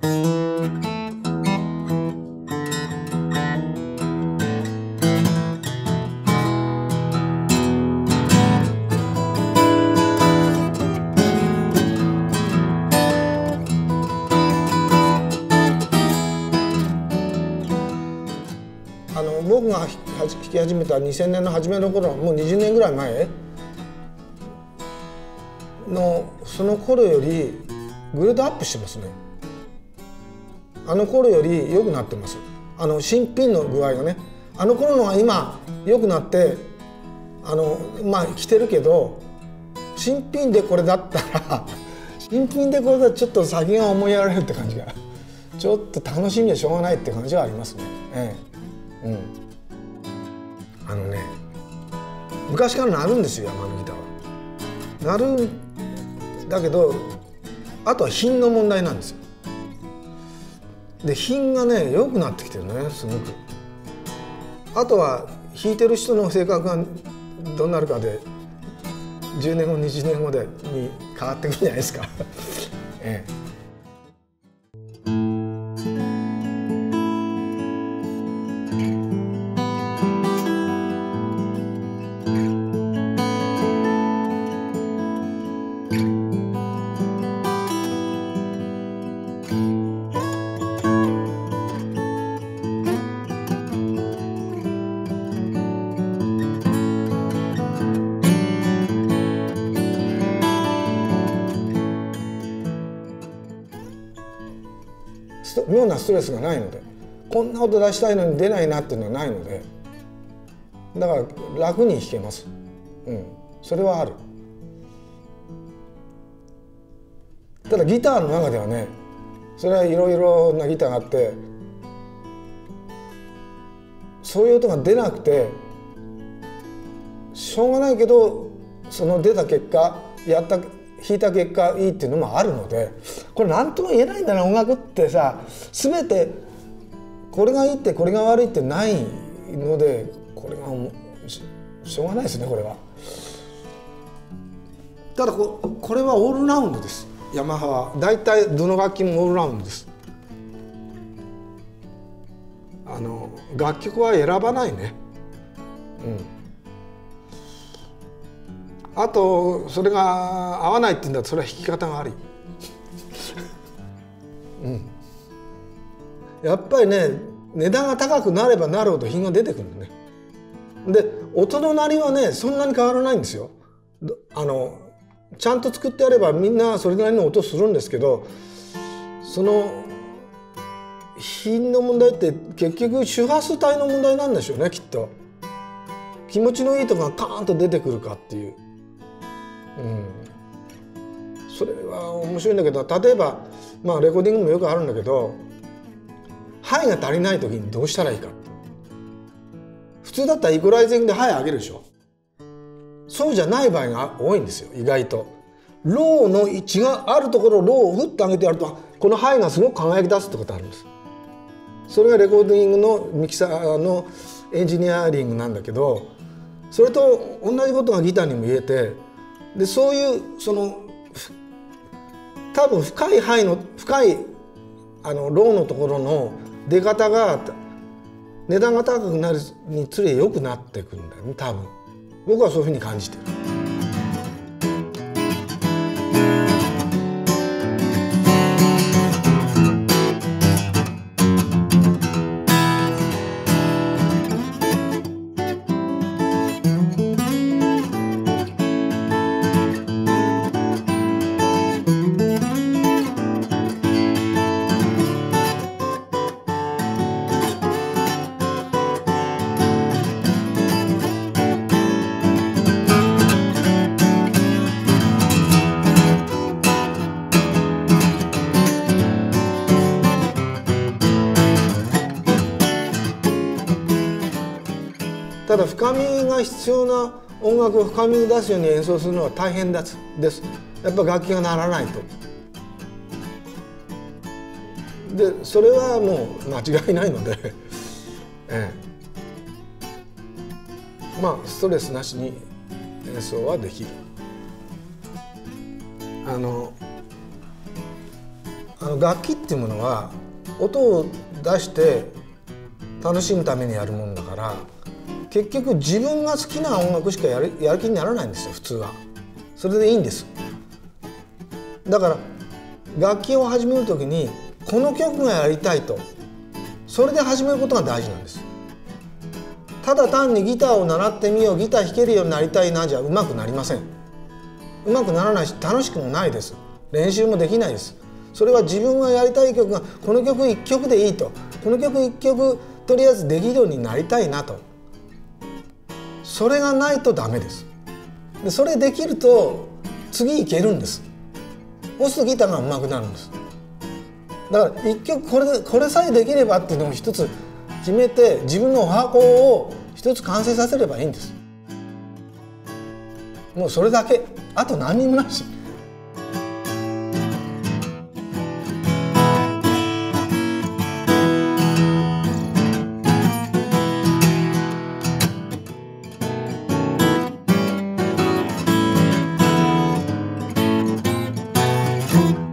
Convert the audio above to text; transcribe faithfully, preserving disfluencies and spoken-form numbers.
あの僕が弾き始めたにせんねんの初めの頃、もうにじゅうねんぐらい前のその頃よりグレードアップしてますね。あの頃より良くなってます。あの新品の具合がね、あの頃のが今良くなってあのまあ着てるけど、新品でこれだったら新品でこれだとちょっと先が思いやられるって感じがちょっと楽しみでしょうがないって感じはありますね。ええ、うん、あのね、昔から鳴るんですよ、山のギターは。鳴るんだけど、あとは品の問題なんですよ。で品がね良くなってきてるね、すごく。あとは弾いてる人の性格がどうなるかでじゅうねんごにじゅうねんごでに変わってくるんじゃないですか。ええ、妙なストレスがないので、こんな音出したいのに出ないなっていうのはないので、だから楽に弾けます。うん、それはある。ただギターの中ではね、それはいろいろなギターがあって、そういう音が出なくてしょうがないけど、その出た結果、やった弾いた結果いいっていうのもあるので、これ何とも言えないんだな、音楽ってさ。全てこれがいいってこれが悪いってないので、これがしょうがないですね、これは。ただ こ, これはオールラウンドです。ヤマハは大体どの楽器もオールラウンドです。あの楽曲は選ばないね。うん、あとそれが合わないって言うんだと、それは弾き方が悪い。うん、やっぱりね、値段が高くなればなるほど品が出てくるのね。で音の鳴りはねそんなに変わらないんですよ。あのちゃんと作ってやればみんなそれなりの音するんですけど、その品の問題って結局周波数帯の問題なんでしょうね、きっと。気持ちのいいとこがカーンと出てくるかっていう。うん、それは面白いんだけど、例えばまあレコーディングもよくあるんだけど、ハイが足りない時にどうしたらいいか。普通だったらイコライジングでハイ上げるでしょ。そうじゃない場合が多いんですよ、意外と。ローの位置があるところをローをフッと上げてやると、このハイがすごく輝き出すってことあるんです。それがレコーディングのミキサーのエンジニアリングなんだけど、それと同じことがギターにも言えて、でそういうその多分深いハイの深いあのローのところの出方が値段が高くなるにつれ良くなってくるんだよね、多分。僕はそういうふうに感じてる。ただ深みが必要な音楽を深みに出すように演奏するのは大変です。やっぱ楽器が鳴らないと。でそれはもう間違いないので、ええ、まあストレスなしに演奏はできる。あのあの楽器っていうものは音を出して楽しむためにやるもんだから、結局自分が好きな音楽しかやる、やる気にならないんですよ普通は。それでいいんです。だから楽器を始める時にこの曲がやりたいと、それで始めることが大事なんです。ただ単にギターを習ってみよう、ギター弾けるようになりたいなじゃうまくなりません。うまくならないし楽しくもないです。練習もできないです。それは自分がやりたい曲がこの曲いっきょくでいいと、この曲いっきょくとりあえずできるようになりたいなと、それがないとダメです。でそれできると次いけるんです。そうするとギターが上手くなるんです。だから一曲これでこれさえできればっていうのを一つ決めて、自分のお箱を一つ完成させればいいんです。もうそれだけ、あと何にもないし。 うん。